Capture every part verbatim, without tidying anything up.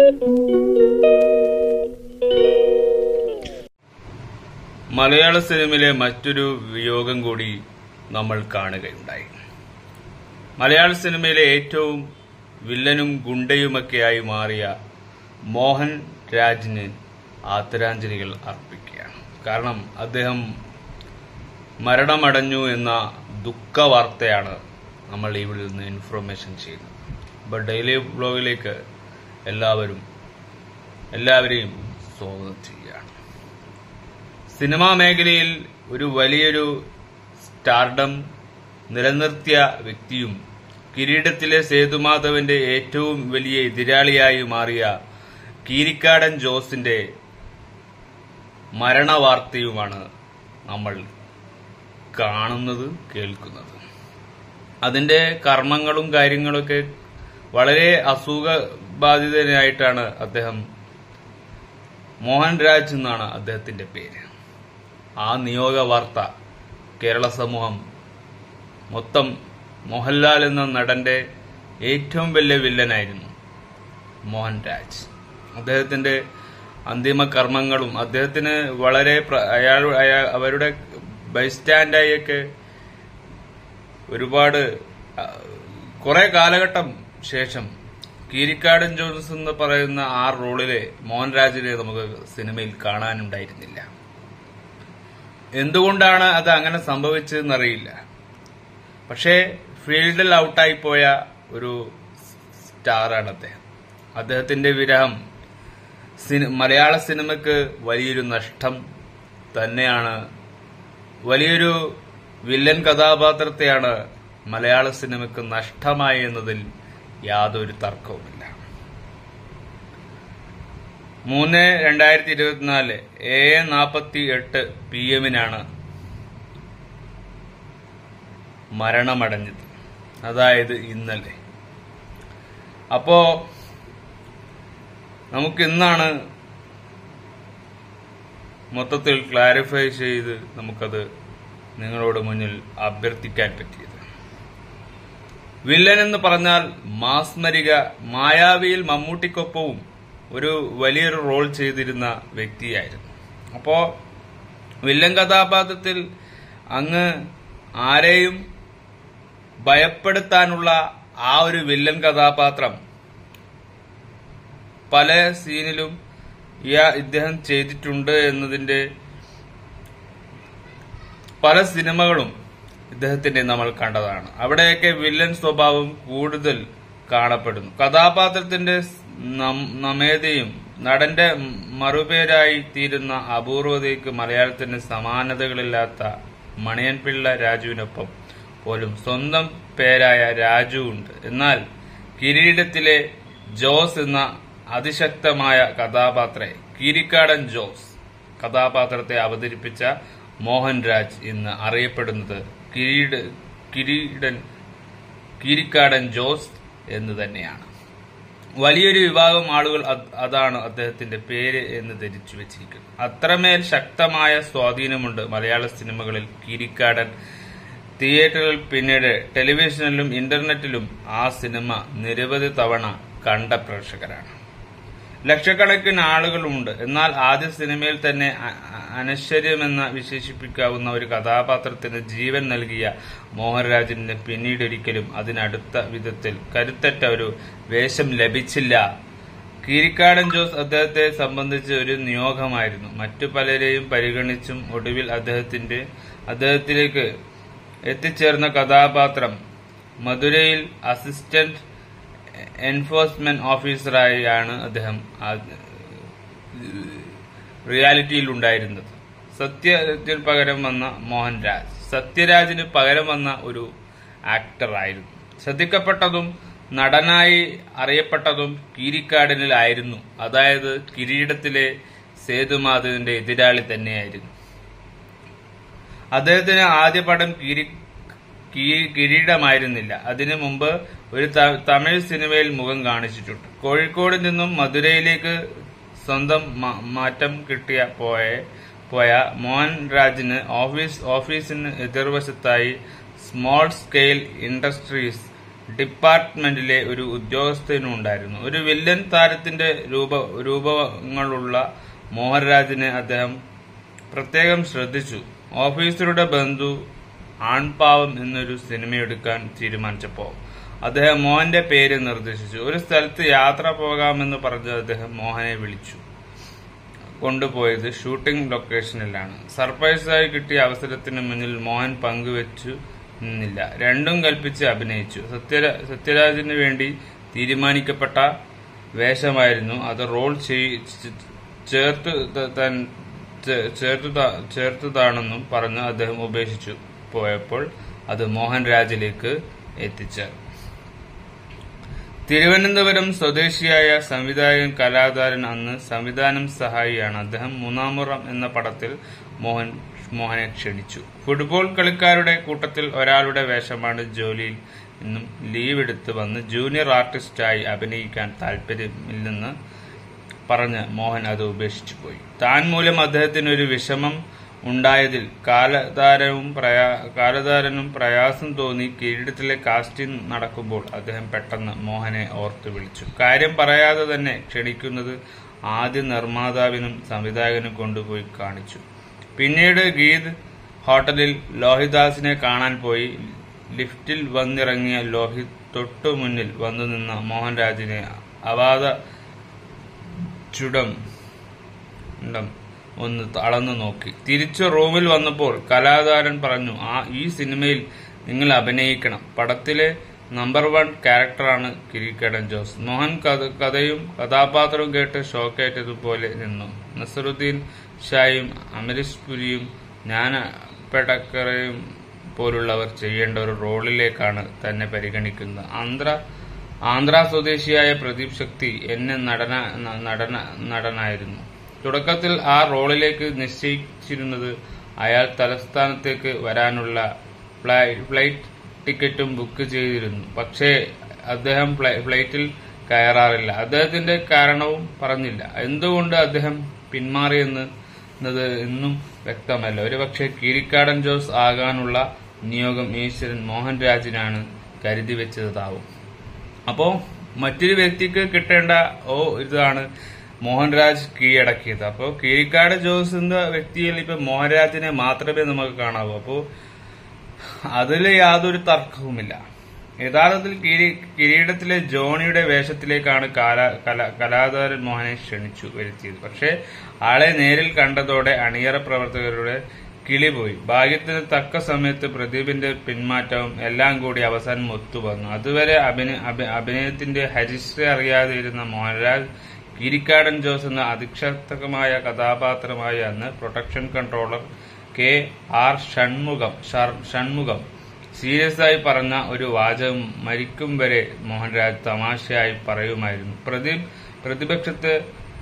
മലയാള സിനിമയിലെ മറ്റൊരു വിയോഗം കൂടി നമ്മൾ കാണുകയുണ്ടായി. മലയാള സിനിമയിലെ ഏറ്റവും വില്ലനും ഗുണ്ടയുമൊക്കെയായി മാറിയ മോഹൻ രാജിന് ആദരാഞ്ജലികൾ അർപ്പിക്കുകയാണ്. കാരണം അദ്ദേഹം മരണമടഞ്ഞു എന്ന ദുഃഖവാർത്തയാണ് നമ്മൾ ഇവിടെ നിന്ന് ഇൻഫർമേഷൻ ചെയ്യുന്നത്. അപ്പോൾ ഡെയിലി വ്ലോഗിലേക്ക് എല്ലാവരും എല്ലാവരെയും സ്വാഗതം ചെയ്യുകയാണ്. സിനിമാ മേഖലയിൽ ഒരു വലിയൊരു സ്റ്റാർഡം നിലനിർത്തിയ വ്യക്തിയും കിരീടത്തിലെ സേതുമാധവന്റെ ഏറ്റവും വലിയ എതിരാളിയായി മാറിയ കീരിക്കാടൻ ജോസിന്റെ മരണവാർത്തയുമാണ് നമ്മൾ കാണുന്നത്, കേൾക്കുന്നത്. അതിന്റെ കർമ്മങ്ങളും കാര്യങ്ങളൊക്കെ വളരെ അസുഖബാധിതനായിട്ടാണ് അദ്ദേഹം, മോഹൻ രാജ് എന്നാണ് അദ്ദേഹത്തിന്റെ പേര്. ആ നിയോഗ വാർത്ത കേരള സമൂഹം മൊത്തം മോഹൻലാൽ എന്ന നടന്റെ ഏറ്റവും വലിയ വില്ലനായിരുന്നു മോഹൻ രാജ്. അദ്ദേഹത്തിന്റെ അന്തിമ കർമ്മങ്ങളും അദ്ദേഹത്തിന് വളരെ അയാൾ അവരുടെ ബൈസ്റ്റാൻഡായൊക്കെ ഒരുപാട് കുറെ കാലഘട്ടം ശേഷം കീരിക്കാടൻ ജോസ് എന്ന് പറയുന്ന ആ റോളിലെ മോഹൻരാജിനെ നമുക്ക് സിനിമയിൽ കാണാനുണ്ടായിരുന്നില്ല. എന്തുകൊണ്ടാണ് അത് അങ്ങനെ സംഭവിച്ചതെന്നറിയില്ല. പക്ഷേ ഫീൽഡിൽ ഔട്ടായി പോയ ഒരു സ്റ്റാറാണ് അദ്ദേഹം. അദ്ദേഹത്തിന്റെ വിരഹം മലയാള സിനിമയ്ക്ക് വലിയൊരു നഷ്ടം തന്നെയാണ്. വലിയൊരു വില്ലൻ കഥാപാത്രത്തെയാണ് മലയാള സിനിമയ്ക്ക് നഷ്ടമായി എന്നതിൽ യാതൊരു തർക്കവുമില്ല. മൂന്ന് രണ്ടായിരത്തി ഇരുപത്തിനാല് ഏഴ് നാൽപ്പത്തി എട്ട് പി എമ്മിനാണ് മരണമടഞ്ഞത്. അതായത് ഇന്നലെ. അപ്പോ നമുക്ക് ഇന്നാണ് മൊത്തത്തിൽ ക്ലാരിഫൈ ചെയ്ത് നമുക്കത് നിങ്ങളോട് മുന്നിൽ അഭ്യർത്ഥിക്കാൻ പറ്റിയത്. വില്ലൻ എന്ന് പറഞ്ഞാൽ മാസ്മരിക, മായാവിയിൽ മമ്മൂട്ടിക്കൊപ്പവും ഒരു വലിയൊരു റോൾ ചെയ്തിരുന്ന വ്യക്തിയായിരുന്നു. അപ്പോ വില്ലൻ കഥാപാത്രത്തിൽ അങ്ങ് ആരെയും ഭയപ്പെടുത്താനുള്ള ആ ഒരു വില്ലൻ കഥാപാത്രം പല സീനിലും ഇദ്ദേഹം ചെയ്തിട്ടുണ്ട് എന്നതിന്റെ പല സിനിമകളും ഇദ്ദേഹത്തിന്റെ നമ്മൾ കണ്ടതാണ്. അവിടെയൊക്കെ വില്ലൻ സ്വഭാവം കൂടുതൽ കാണപ്പെടുന്നു. കഥാപാത്രത്തിന്റെ നമേതയും നടന്റെ മറുപേരായി തീരുന്ന അപൂർവതയ്ക്ക് മലയാളത്തിന് സമാനതകളില്ലാത്ത മണിയൻപിള്ള രാജുവിനൊപ്പം പോലും സ്വന്തം പേരായ രാജു ഉണ്ട്. എന്നാൽ കിരീടത്തിലെ ജോസ് എന്ന അതിശക്തമായ കഥാപാത്രത്തെ കീരിക്കാടൻ ജോസ് കഥാപാത്രത്തെ അവതരിപ്പിച്ച മോഹൻ രാജ് എന്ന് അറിയപ്പെടുന്നത് കിരീട കിരീടൻ കീരിക്കാടൻ ജോസ് എന്ന് തന്നെയാണ്. വലിയൊരു വിഭാഗം ആളുകൾ അതാണ് അദ്ദേഹത്തിന്റെ പേര് എന്ന് ധരിച്ചു വെച്ചിരിക്കുന്നത്. അത്രമേൽ ശക്തമായ സ്വാധീനമുണ്ട് മലയാള സിനിമകളിൽ കീരിക്കാടൻ. തിയേറ്ററിൽ പിന്നീട് ടെലിവിഷനിലും ഇന്റർനെറ്റിലും ആ സിനിമ നിരവധി തവണ കണ്ട പ്രേക്ഷകരാണ്. ലക്ഷക്കണക്കിന് ആളുകളുമുണ്ട്. എന്നാൽ ആദ്യ സിനിമയിൽ തന്നെ അനശ്വര്യമെന്ന് വിശേഷിപ്പിക്കാവുന്ന ഒരു കഥാപാത്രത്തിന് ജീവൻ നൽകിയ മോഹൻരാജിന് പിന്നീടൊരിക്കലും അതിനടുത്ത വിധത്തിൽ കരുത്തറ്റ ഒരു വേഷം ലഭിച്ചില്ല. കീരിക്കാടൻ ജോസ് അദ്ദേഹത്തെ സംബന്ധിച്ച് ഒരു നിയോഗമായിരുന്നു. മറ്റു പലരെയും പരിഗണിച്ചും ഒടുവിൽ അദ്ദേഹത്തിന്റെ അദ്ദേഹത്തിലേക്ക് എത്തിച്ചേർന്ന കഥാപാത്രം മധുരയിൽ അസിസ്റ്റന്റ് എൻഫോഴ്സ്മെന്റ് ഓഫീസറായാണ് അദ്ദേഹം റിയാലിറ്റിയിൽ ഉണ്ടായിരുന്നത്. സത്യരാജിന് പകരം വന്ന മോഹൻരാജ് സത്യരാജിന് പകരം വന്ന ഒരു ആക്ടറായിരുന്നു. ശ്രദ്ധിക്കപ്പെട്ടതും നടനായി അറിയപ്പെട്ടതും കീരിക്കാടനിലായിരുന്നു. അതായത് കിരീടത്തിലെ സേതുമാധവന്റെ എതിരാളി തന്നെയായിരുന്നു. അദ്ദേഹത്തിന് ആദ്യ പടം കിരി കിരീടമായിരുന്നില്ല. അതിനു മുമ്പ് ഒരു തമിഴ് സിനിമയിൽ മുഖം കാണിച്ചിട്ടുണ്ട്. കോഴിക്കോട് നിന്നും മധുരയിലേക്ക് സ്വന്തം മാറ്റം കിട്ടിയ പോയ പോയ മോഹൻരാജിന് ഓഫീസ് ഓഫീസിന് എതിർവശത്തായി സ്മോൾ സ്കെയിൽ ഇൻഡസ്ട്രീസ് ഡിപ്പാർട്ട്മെന്റിലെ ഒരു ഉദ്യോഗസ്ഥനുണ്ടായിരുന്നു. ഒരു വില്ലൻ താരത്തിന്റെ രൂപ രൂപങ്ങളുള്ള മോഹൻരാജിനെ അദ്ദേഹം പ്രത്യേകം ശ്രദ്ധിച്ചു. ഓഫീസറുടെ ബന്ധു ആൺപാവം എന്നൊരു സിനിമയെടുക്കാൻ തീരുമാനിച്ചപ്പോൾ അദ്ദേഹം മോഹന്റെ പേര് നിർദ്ദേശിച്ചു. ഒരു സ്ഥലത്ത് യാത്ര പോകാമെന്ന് പറഞ്ഞ് അദ്ദേഹം മോഹനെ വിളിച്ചു കൊണ്ടുപോയത് ഷൂട്ടിംഗ് ലൊക്കേഷനിലാണ്. സർപ്രൈസായി കിട്ടിയ അവസരത്തിന് മുന്നിൽ മോഹൻ പങ്കുവെച്ചു നിന്നില്ല. രണ്ടും കൽപ്പിച്ച് അഭിനയിച്ചു. സത്യരാ സത്യരാജിന് വേണ്ടി തീരുമാനിക്കപ്പെട്ട വേഷമായിരുന്നു അത്. റോൾ ചേർത്തു ചേർത്തതാണെന്നും പറഞ്ഞ് അദ്ദേഹം ഉപേക്ഷിച്ചു പോയപ്പോൾ അത് മോഹൻരാജിലേക്ക് എത്തിച്ചേർന്നു. തിരുവനന്തപുരം സ്വദേശിയായ സംവിധായകൻ കലാകാരൻ അന്ന് സംവിധാനം സഹായിയാണ്. അദ്ദേഹം മൂന്നാമുറം എന്ന പടത്തിൽ മോഹൻ മോഹനെ ക്ഷണിച്ചു. ഫുട്ബോൾ കളിക്കാരുടെ കൂട്ടത്തിൽ ഒരാളുടെ വേഷമാണ്. ജോലിയിൽ നിന്നും ലീവ് എടുത്ത് വന്ന് ജൂനിയർ ആർട്ടിസ്റ്റായി അഭിനയിക്കാൻ താല്പര്യമില്ലെന്ന് പറഞ്ഞ് മോഹൻ അത് ഉപേക്ഷിച്ചു പോയി. താൻ മൂലം അദ്ദേഹത്തിന് ഒരു വിഷമം ഉണ്ടായതിൽ കാലതാരവും പ്രയാ കാലതാരനും പ്രയാസം തോന്നി. കിരീടത്തിലെ കാസ്റ്റിംഗ് നടക്കുമ്പോൾ അദ്ദേഹം പെട്ടെന്ന് മോഹനെ ഓർത്തു വിളിച്ചു. കാര്യം പറയാതെ തന്നെ ക്ഷണിക്കുന്നത് ആദ്യ നിർമ്മാതാവിനും സംവിധായകനും കൊണ്ടുപോയി കാണിച്ചു. പിന്നീട് ഗീത് ഹോട്ടലിൽ ലോഹിദാസിനെ കാണാൻ പോയി. ലിഫ്റ്റിൽ വന്നിറങ്ങിയ ലോഹിത് തൊട്ടു മുന്നിൽ വന്നു നിന്ന മോഹൻരാജിനെ അവാത ചുടം ഒന്ന് അളന്നു നോക്കി. തിരിച്ചു റൂമിൽ വന്നപ്പോൾ കലാകാരൻ പറഞ്ഞു, ആ ഈ സിനിമയിൽ നിങ്ങൾ അഭിനയിക്കണം. പടത്തിലെ നമ്പർ വൺ ക്യാരക്ടറാണ് കിരീടൻ ജോസ്. മോഹൻ കഥയും കഥാപാത്രവും കേട്ട് ഷോക്കേറ്റതുപോലെ നിന്നു. നസറുദ്ദീൻ ഷായും അമരീഷ് പുരിയും ജ്ഞാന പെടക്കറയും പോലുള്ളവർ ചെയ്യേണ്ട ഒരു റോളിലേക്കാണ് തന്നെ പരിഗണിക്കുന്നത്. ആന്ധ്ര ആന്ധ്ര സ്വദേശിയായ പ്രദീപ് ശക്തി എന്നെ നടന നടന നടനായിരുന്നു. തുടക്കത്തിൽ ആ റോളിലേക്ക് നിശ്ചയിച്ചിരുന്നത് അയാൾ തലസ്ഥാനത്തേക്ക് വരാനുള്ള ഫ്ലൈറ്റ് ടിക്കറ്റും ബുക്ക് ചെയ്തിരുന്നു. പക്ഷേ അദ്ദേഹം ഫ്ലൈറ്റിൽ കയറാറില്ല. അദ്ദേഹത്തിന്റെ കാരണവും പറഞ്ഞില്ല. എന്തുകൊണ്ട് അദ്ദേഹം പിന്മാറിയെന്നത് ഇന്നും വ്യക്തമല്ല. ഒരുപക്ഷെ കിരീടൻ ജോസ് ആകാനുള്ള നിയോഗം ഈശ്വരൻ മോഹൻരാജിനാണ് കരുതി വെച്ചതാവും. അപ്പോ മറ്റൊരു വ്യക്തിക്ക് കിട്ടേണ്ട ഓ ഇതാണ് മോഹൻരാജ് കീഴടക്കിയത്. അപ്പോ കിരീടൻ ജോസിന്റെ വ്യക്തിയിൽ ഇപ്പൊ മോഹൻരാജിനെ മാത്രമേ നമുക്ക് കാണാവൂ. അപ്പോ അതില് യാതൊരു തർക്കവുമില്ല. യഥാർത്ഥത്തിൽ കിരീടത്തിലെ ജോണിയുടെ വേഷത്തിലേക്കാണ് കലാകാരൻ മോഹനെ ക്ഷണിച്ചു വരുത്തിയത്. പക്ഷെ ആളെ നേരിൽ കണ്ടതോടെ അണിയറ പ്രവർത്തകരുടെ കിളിപോയി. ഭാഗ്യത്തിന് തക്ക സമയത്ത് പ്രദീപിന്റെ പിന്മാറ്റവും എല്ലാം കൂടി അവസാനം ഒത്തുവന്നു. അതുവരെ അഭിനയത്തിന്റെ ഹരിശ്രീ അറിയാതെ ഇരുന്ന മോഹൻരാജ് കിരീടൻ ജോസ് എന്ന അതിശക്തമായ കഥാപാത്രമായി അന്ന് protection controller K R Shanmugham Shanmugham serious ആയി പറഞ്ഞ ഒരു വാചകം മരിക്കും വരെ മോഹൻരാജ് തമാശയായി പറയുമായിരുന്നു. പ്രദീപ് പ്രതിപക്ഷത്ത്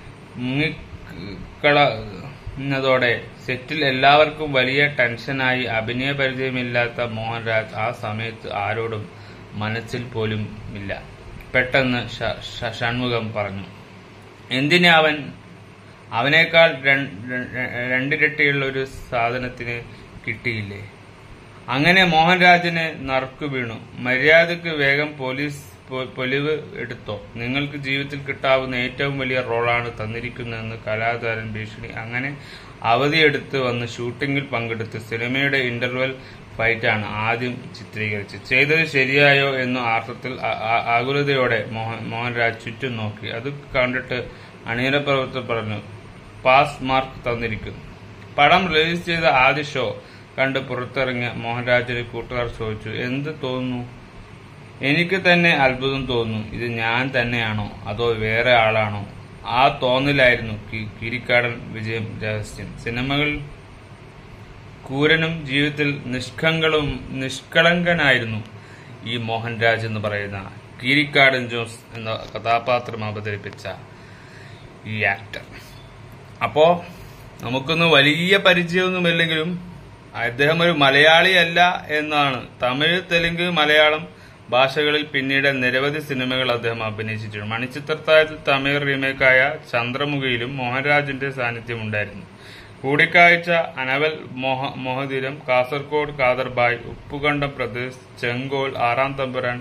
മുങ്ങിക്കളഞ്ഞതോടെ സെറ്റിൽ എല്ലാവർക്കും വലിയ ടെൻഷനായി. അഭിനയ പരിചയമില്ലാത്ത മോഹൻരാജ് ആ സമയത്ത് ആരോടും മനസ്സിൽ പോലും ഇല്ല. പെട്ടെന്ന് ഷൺമുഖം പറഞ്ഞു, എന്തിനാ അവൻ അവനേക്കാൾ രണ്ടിരട്ടിയുള്ള ഒരു സാധനത്തിന് കിട്ടിയില്ലേ? അങ്ങനെ മോഹൻരാജിന് നറുക്കു വീണു. മര്യാദക്ക് വേഗം പോലീസ് പൊലിവ് എടുത്തോ. നിങ്ങൾക്ക് ജീവിതത്തിൽ കിട്ടാവുന്ന ഏറ്റവും വലിയ റോളാണ് തന്നിരിക്കുന്നതെന്ന് കലാകാരൻ ഭീഷണി. അങ്ങനെ അവധിയെടുത്ത് വന്ന് ഷൂട്ടിംഗിൽ പങ്കെടുത്ത് സിനിമയുടെ ഇന്റർവെൽ ഫൈറ്റാണ് ആദ്യം ചിത്രീകരിച്ചത്. ചെയ്തത് ശരിയായോ എന്ന അർത്ഥത്തിൽ ആകുലതയോടെ മോഹൻ മോഹൻരാജ് ചുറ്റും നോക്കി. അത് കണ്ടിട്ട് അണിയറ പ്രവർത്തകർ പറഞ്ഞു, പാസ് മാർക്ക് തന്നിരിക്കുന്നു. പടം റിലീസ് ചെയ്ത ആദ്യ ഷോ കണ്ട് പുറത്തിറങ്ങിയ മോഹൻരാജിന്റെ കൂട്ടുകാർ ചോദിച്ചു, എന്ത് തോന്നുന്നു? എനിക്ക് തന്നെ അത്ഭുതം തോന്നുന്നു. ഇത് ഞാൻ തന്നെയാണോ അതോ വേറെ ആളാണോ? ആ തോന്നലായിരുന്നു കിരീടൻ വിജയം രഹസ്യം. സിനിമകൾ കൂരനും ജീവിതത്തിൽ നിഷ്കളങ്കളും നിഷ്കളങ്കനായിരുന്നു ഈ മോഹൻരാജ് എന്ന് പറയുന്ന കിരീടൻ ജോസ് എന്ന കഥാപാത്രം അവതരിപ്പിച്ച ഈ ആക്ടർ. അപ്പോ നമുക്കൊന്നും വലിയ പരിചയമൊന്നുമില്ലെങ്കിലും അദ്ദേഹം ഒരു മലയാളിയല്ല എന്നാണ്. തമിഴ്, തെലുങ്ക്, മലയാളം ഭാഷകളിൽ പിന്നീട് നിരവധി സിനിമകൾ അദ്ദേഹം അഭിനയിച്ചിട്ടുണ്ട്. മണിച്ചിത്രത്താഴത്തിൽ തമിഴ് റീമേക്കായ ചന്ദ്രമുഖിയിലും മോഹൻരാജിന്റെ സാന്നിധ്യമുണ്ടായിരുന്നു. കൂടിക്കാഴ്ച, അനവൽ മോഹ മോഹതീരം, കാസർഗോഡ് കാദർബായ്, ഉപ്പുകണ്ടം പ്രദേശ്, ചെങ്കോൽ, ആറാം തമ്പുരാൻ,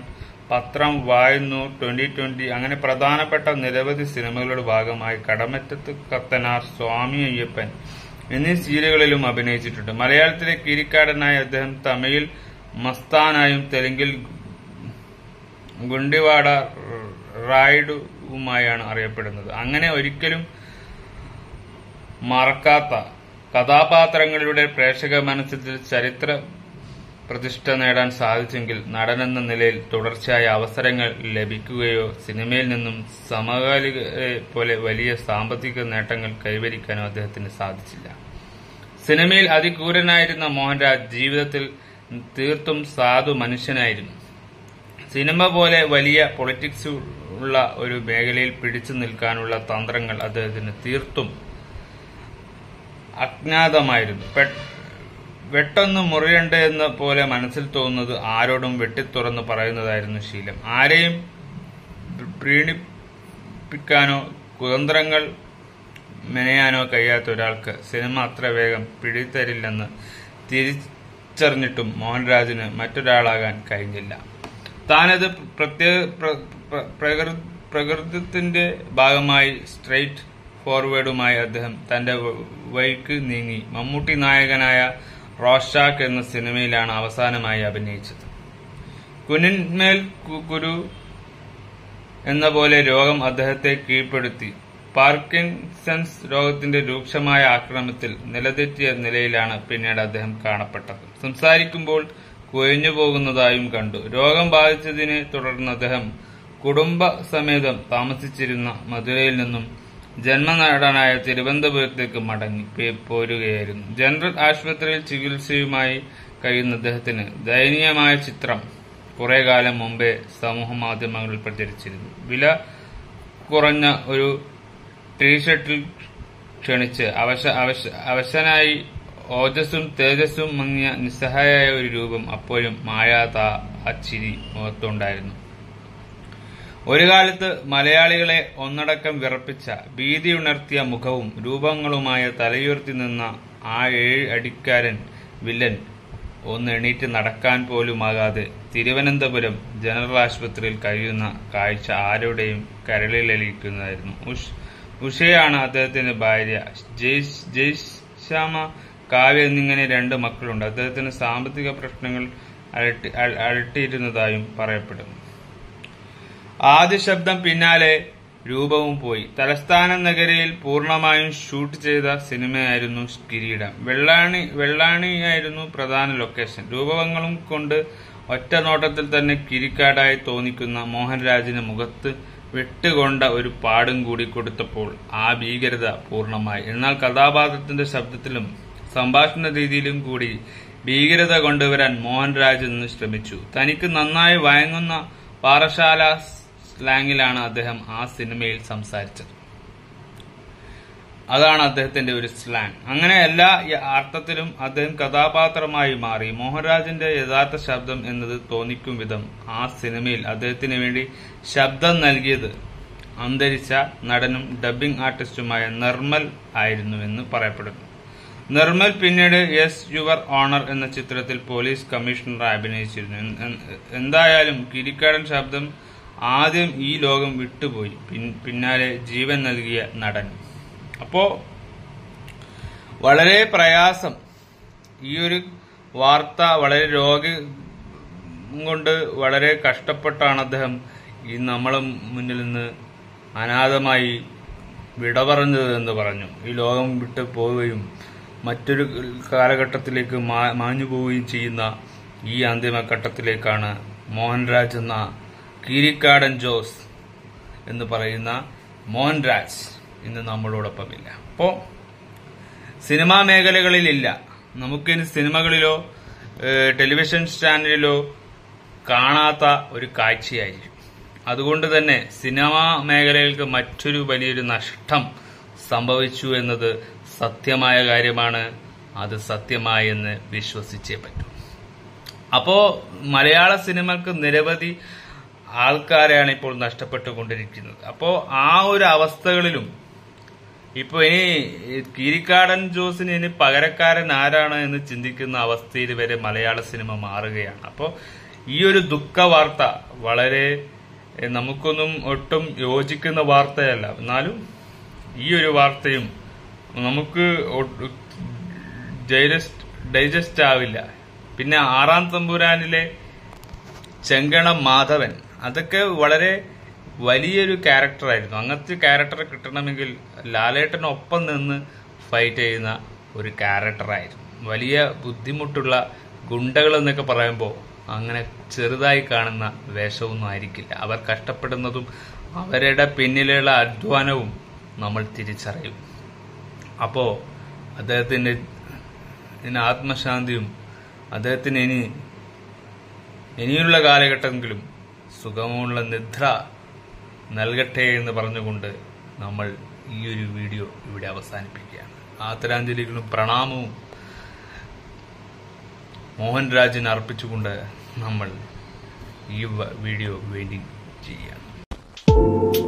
പത്രം, വായുന്നു, ട്വന്റി ട്വന്റി അങ്ങനെ പ്രധാനപ്പെട്ട നിരവധി സിനിമകളുടെ ഭാഗമായി കടമറ്റത്ത് കത്തനാർ, സ്വാമി അയ്യപ്പൻ എന്നീ സീരിയലുകളിലും അഭിനയിച്ചിട്ടുണ്ട്. മലയാളത്തിലെ കീരിക്കാടനായ അദ്ദേഹം തമിഴിൽ മസ്താനായും തെലുങ്കിൽ ഗുണ്ടിവാഡ റായിഡുവുമായാണ് അറിയപ്പെടുന്നത്. അങ്ങനെ ഒരിക്കലും മറക്കാത്ത കഥാപാത്രങ്ങളിലൂടെ പ്രേക്ഷക മനസ്സിൽ ചരിത്ര പ്രതിഷ്ഠ നേടാൻ സാധിച്ചെങ്കിൽ നടനെന്ന നിലയിൽ തുടർച്ചയായ അവസരങ്ങൾ ലഭിക്കുകയോ സിനിമയിൽ നിന്നും സമകാലികരെ പോലെ വലിയ സാമ്പത്തിക നേട്ടങ്ങൾ കൈവരിക്കാനോ അദ്ദേഹത്തിന് സാധിച്ചില്ല. സിനിമയിൽ അതിക്രൂരനായിരുന്ന മോഹൻരാജ് ജീവിതത്തിൽ തീർത്തും സാധു മനുഷ്യനായിരുന്നു. സിനിമ പോലെ വലിയ പൊളിറ്റിക്സ് ഉള്ള ഒരു മേഖലയിൽ പിടിച്ചു നിൽക്കാനുള്ള തന്ത്രങ്ങൾ അദ്ദേഹത്തിന് തീർത്തും അജ്ഞാതമായിരുന്നു. വെട്ടൊന്ന് മുറിയണ്ട എന്ന പോലെ മനസ്സിൽ തോന്നുന്നത് ആരോടും വെട്ടിത്തുറന്ന് പറയുന്നതായിരുന്നു ശീലം. ആരെയും പ്രീണിപ്പിക്കാനോ കുതന്ത്രങ്ങൾ മെനയാനോ കഴിയാത്ത ഒരാൾക്ക് സിനിമ അത്ര വേഗം പിടിതരില്ലെന്ന് തിരിച്ചറിഞ്ഞിട്ടും മോഹൻരാജിന് മറ്റൊരാളാകാൻ കഴിഞ്ഞില്ല. താനത് പ്രത്യേക പ്രകൃതത്തിന്റെ ഭാഗമായി സ്ട്രെയിറ്റ് ഫോർവേഡുമായി അദ്ദേഹം തന്റെ വഴിക്ക് നീങ്ങി. മമ്മൂട്ടി നായകനായ റോഷാക്ക് എന്ന സിനിമയിലാണ് അവസാനമായി അഭിനയിച്ചത്. കുനിന്മേൽ കുരു എന്ന പോലെ രോഗം അദ്ദേഹത്തെ കീഴ്പ്പെടുത്തി. പാർക്കിൻസൺസ് രോഗത്തിന്റെ രൂക്ഷമായ ആക്രമണത്തിൽ നിലതെറ്റിയ നിലയിലാണ് പിന്നീട് അദ്ദേഹം കാണപ്പെട്ടത്. സംസാരിക്കുമ്പോൾ കുഴഞ്ഞു പോകുന്നതായും കണ്ടു. രോഗം ബാധിച്ചതിനെ തുടർന്ന് അദ്ദേഹം കുടുംബസമേതം താമസിച്ചിരുന്ന മധുരയിൽ നിന്നും ജന്മനാടാനായ തിരുവനന്തപുരത്തേക്ക് മടങ്ങി പോരുകയായിരുന്നു. ജനറൽ ആശുപത്രിയിൽ ചികിത്സയുമായി കഴിയുന്ന അദ്ദേഹത്തിന് ദയനീയമായ ചിത്രം കുറെ കാലം മുമ്പേ സമൂഹ മാധ്യമങ്ങളിൽ പ്രചരിച്ചിരുന്നു. വില കുറഞ്ഞ ഒരു ടീഷർട്ടിൽ ക്ഷണിച്ച് അവശ അവശ അവശനായി ഓജസ്സും തേജസ്സും മങ്ങിയ നിസ്സഹായായ ഒരു രൂപം അപ്പോഴും മായാത്ത ആ ചിരി മുഖത്തുണ്ടായിരുന്നു. ഒരു കാലത്ത് മലയാളികളെ ഒന്നടക്കം വിറപ്പിച്ച ഭീതിയുണർത്തിയ മുഖവും രൂപങ്ങളുമായ തലയുയർത്തി നിന്ന ആ ഏഴ് അടിക്കാരൻ വില്ലൻ ഒന്ന് എണീറ്റ് നടക്കാൻ പോലുമാകാതെ തിരുവനന്തപുരം ജനറൽ ആശുപത്രിയിൽ കഴിയുന്ന കാഴ്ച ആരുടെയും കരളിലലിയിക്കുന്നതായിരുന്നു. ഉഷ് ഉഷയാണ് അദ്ദേഹത്തിന്റെ ഭാര്യ. ജയ്സ് ജയ്ശ്യാമ, കാവ്യ എന്നിങ്ങനെ രണ്ട് മക്കളുണ്ട്. അദ്ദേഹത്തിന് സാമ്പത്തിക പ്രശ്നങ്ങൾ അലട്ടി അലട്ടിയിരുന്നതായും പറയപ്പെടുന്നു. ആദ്യ ശബ്ദം പിന്നാലെ രൂപവും പോയി. തലസ്ഥാന നഗരിയിൽ പൂർണ്ണമായും ഷൂട്ട് ചെയ്ത സിനിമയായിരുന്നു കിരീടം. വെള്ളാണി വെള്ളാണിയായിരുന്നു പ്രധാന ലൊക്കേഷൻ. രൂപങ്ങളും കൊണ്ട് ഒറ്റ നോട്ടത്തിൽ തന്നെ കിരിക്കാടായി തോന്നിക്കുന്ന മോഹൻരാജിന് മുഖത്ത് വെട്ടുകൊണ്ട ഒരു പാടും കൂടി കൊടുത്തപ്പോൾ ആ ഭീകരത പൂർണ്ണമായി. എന്നാൽ കഥാപാത്രത്തിന്റെ ശബ്ദത്തിലും സംഭാഷണ രീതിയിലും കൂടി ഭീകരത കൊണ്ടുവരാൻ മോഹൻരാജ് ഇന്ന് ശ്രമിച്ചു. തനിക്ക് നന്നായി വഴങ്ങുന്ന പാറശാല സ്ലാങ്ങിലാണ് അദ്ദേഹം ആ സിനിമയിൽ സംസാരിച്ചത്. അതാണ് അദ്ദേഹത്തിന്റെ ഒരു സ്ലാങ്. അങ്ങനെ എല്ലാ അർത്ഥത്തിലും അദ്ദേഹം കഥാപാത്രമായി മാറി. മോഹൻരാജിന്റെ യഥാർത്ഥ ശബ്ദം എന്നത് തോന്നിക്കും വിധം ആ സിനിമയിൽ അദ്ദേഹത്തിന് വേണ്ടി ശബ്ദം നൽകിയത് അന്തരിച്ച നടനും ഡബ്ബിംഗ് ആർട്ടിസ്റ്റുമായ നിർമ്മൽ ആയിരുന്നുവെന്ന് പറയപ്പെടുന്നു. നിർമ്മൽ പിന്നീട് യെസ് യുവർ ഓണർ എന്ന ചിത്രത്തിൽ പോലീസ് കമ്മീഷണറായി അഭിനയിച്ചിരുന്നു. എന്തായാലും കിരിക്കാടൻ ശബ്ദം ആദ്യം ഈ ലോകം വിട്ടുപോയി, പിന്നാലെ ജീവൻ നൽകിയ നടൻ. അപ്പോ വളരെ പ്രയാസം, ഈ ഒരു വാർത്ത വളരെ രോഗം കൊണ്ട് വളരെ കഷ്ടപ്പെട്ടാണ് അദ്ദേഹം ഈ നമ്മളെ മുന്നിൽ നിന്ന് അനാഥമായി വിട പറഞ്ഞത് എന്ന് പറഞ്ഞു. ഈ ലോകം വിട്ട് പോവുകയും മറ്റൊരു കാലഘട്ടത്തിലേക്ക് മാഞ്ഞു പോവുകയും ചെയ്യുന്ന ഈ അന്തിമഘട്ടത്തിലേക്കാണ് മോഹൻരാജ് എന്ന കീരിക്കാടൻ ജോസ് എന്ന് പറയുന്ന മോഹൻരാജ് ഇന്ന് നമ്മളോടൊപ്പമില്ല. അപ്പോ സിനിമാ മേഖലകളിലില്ല. നമുക്കിനി സിനിമകളിലോ ടെലിവിഷൻ ചാനലിലോ കാണാത്ത ഒരു കാഴ്ചയായിരിക്കും. അതുകൊണ്ട് തന്നെ സിനിമാ മേഖലകൾക്ക് മറ്റൊരു വലിയൊരു നഷ്ടം സംഭവിച്ചു എന്നത് സത്യമായ കാര്യമാണ്. അത് സത്യമായി എന്ന് വിശ്വസിച്ചേ പറ്റൂ. അപ്പോ മലയാള സിനിമക്ക് നിരവധി ആൾക്കാരെയാണ് ഇപ്പോൾ നഷ്ടപ്പെട്ടുകൊണ്ടിരിക്കുന്നത്. അപ്പോ ആ ഒരു അവസ്ഥകളിലും ഇപ്പൊ ഇനി കീരിക്കാടൻ ജോസിന് ഇനി പകരക്കാരൻ ആരാണ് എന്ന് ചിന്തിക്കുന്ന അവസ്ഥയിൽ വരെ മലയാള സിനിമ മാറുകയാണ്. അപ്പോ ഈ ഒരു ദുഃഖ വാർത്ത വളരെ നമുക്കൊന്നും ഒട്ടും യോജിക്കുന്ന വാർത്തയല്ല. എന്നാലും ഈ ഒരു വാർത്തയും നമുക്ക് ഡൈജസ്റ്റ് ആവില്ല. പിന്നെ ആറാം തമ്പുരാനിലെ ചെങ്കണം മാധവൻ, അതൊക്കെ വളരെ വലിയൊരു ക്യാരക്ടറായിരുന്നു. അങ്ങനത്തെ ക്യാരക്ടർ കിട്ടണമെങ്കിൽ ലാലേട്ടനൊപ്പം നിന്ന് ഫൈറ്റ് ചെയ്യുന്ന ഒരു ക്യാരക്ടറായിരുന്നു. വലിയ ബുദ്ധിമുട്ടുള്ള ഗുണ്ടകൾ എന്നൊക്കെ പറയുമ്പോൾ അങ്ങനെ ചെറുതായി കാണുന്ന വേഷമൊന്നും ആയിരിക്കില്ല. അവർ കഷ്ടപ്പെടുന്നതും അവരുടെ പിന്നിലുള്ള അധ്വാനവും നമ്മൾ തിരിച്ചറിയും. അപ്പോൾ അദ്ദേഹത്തിൻ്റെ ആത്മശാന്തിയും അദ്ദേഹത്തിന് ഇനി ഇനിയുള്ള കാലഘട്ടമെങ്കിലും സുഖമുള്ള നിദ്ര നൽകട്ടെ എന്ന് പറഞ്ഞുകൊണ്ട് നമ്മൾ ഈ ഒരു വീഡിയോ ഇവിടെ അവസാനിപ്പിക്കുകയാണ്. ആദരാഞ്ജലികളും പ്രണാമവും മോഹൻരാജിന് അർപ്പിച്ചുകൊണ്ട് നമ്മൾ ഈ വീഡിയോ വേണ്ടി ചെയ്യുകയാണ്.